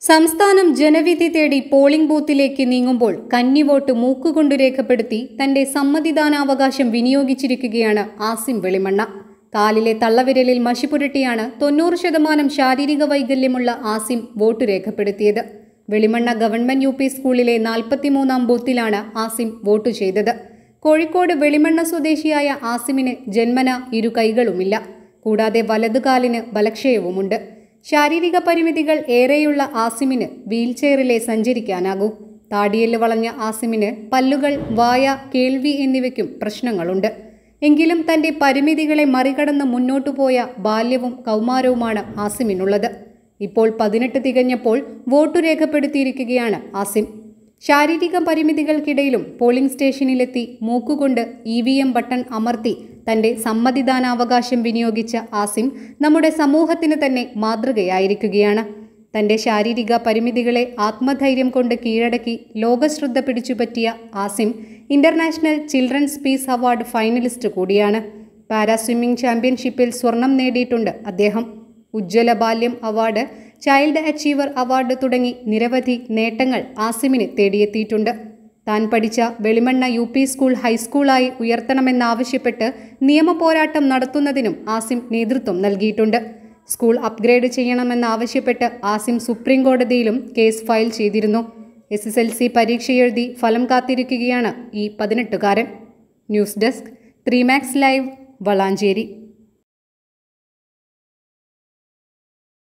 സംസ്ഥാനം ജനവിധി തേടി പോളിംഗ് ബൂത്തിലേക്ക് നീങ്ങുമ്പോൾ കന്നിവോട്ട് മൂക്കുകൊണ്ട് രേഖപ്പെടുത്തി തന്റെ സമ്മതിദാനാവകാശം വിനിയോഗിച്ചിരിക്കുകയാണ് ആസിം വെളിമണ്ണ. കാലിലെ തള്ളവിരലിൽ മഷി പുരട്ടിയാണ് 90% ശാരീരിക വൈകല്യമുള്ള ആസിം വോട്ട് രേഖപ്പെടുത്തിയത്. വെളിമണ്ണ ഗവൺമെന്റ് UP സ്കൂളിലെ 43-ാം ബൂത്തിലാണ് ആസിം വോട്ട് ചെയ്തത്. കോഴിക്കോട് വെളിമണ്ണ സ്വദേശിയായ ആസിമിന് ജന്മന ഇരു കൈകളുമില്ല. കൂടാതെ വലതുകാലിന് ബലക്ഷയവുമുണ്ട്. ശാരീരിക പരിമിതികൾ ഏറെയുള്ള ആസിമിന് വീൽചെയറിലെ സഞ്ചരിക്കാനാകൂ. താടിയെല്ല് വളഞ്ഞ ആസിമിന് പല്ലുകൾ, വായ, കേൾവി എന്നിവയ്ക്കും പ്രശ്നങ്ങളുണ്ട്. എങ്കിലും തന്റെ പരിമിതികളെ മറികടന്ന് മുന്നോട്ടു പോയ ബാല്യവും കൗമാരവുമാണ് ആസിമിനുള്ളത്. ഇപ്പോൾ 18 തികഞ്ഞപ്പോൾ വോട്ടു രേഖപ്പെടുത്തിയിരിക്കുകയാണ് ആസിം. ശാരീരിക പരിമിതികൾക്കിടയിലും പോളിംഗ് സ്റ്റേഷനിലെത്തി മൂക്കുകൊണ്ട് EVM ബട്ടൺ അമർത്തി തന്റെ സമ്മതിദാനാവകാശം വിനിയോഗിച്ച ആസിം നമ്മുടെ സമൂഹത്തിന് തന്നെ മാതൃകയായിരിക്കുകയാണ്. തന്റെ ശാരീരിക പരിമിതികളെ ആത്മധൈര്യം കൊണ്ട് കീഴടക്കി ലോകശ്രദ്ധ പിടിച്ചുപറ്റിയ Asim international children's peace award finalist കൂടിയാണ്. പാരാ സ്വിമ്മിംഗ് ചാമ്പ്യൻഷിപ്പിൽ സ്വർണം നേടിയിട്ടുണ്ട് അദ്ദേഹം. ഉജ്ജ്വല ബാല്യം അവാർഡ്, ചൈൽഡ് അച്ചീവർ അവാർഡ് തുടങ്ങി നിരവധി നേട്ടങ്ങൾ ആസിമിന് തേടിയെത്തിയിട്ടുണ്ട്. താൻ പഠിച്ച വെളിമണ്ണ UP സ്കൂൾ ഹൈസ്കൂളായി ഉയർത്തണമെന്നാവശ്യപ്പെട്ട് നിയമപോരാട്ടം നടത്തുന്നതിനും ആസിം നേതൃത്വം നൽകിയിട്ടുണ്ട്. സ്കൂൾ അപ്ഗ്രേഡ് ചെയ്യണമെന്നാവശ്യപ്പെട്ട് ആസിം സുപ്രീം കോടതിയിലും കേസ് ഫയൽ ചെയ്തിരുന്നു. SSLC പരീക്ഷയെഴുതി ഫലം കാത്തിരിക്കുകയാണ് ഈ 18-കാരൻ. News desk 3 Max live, Valanchery.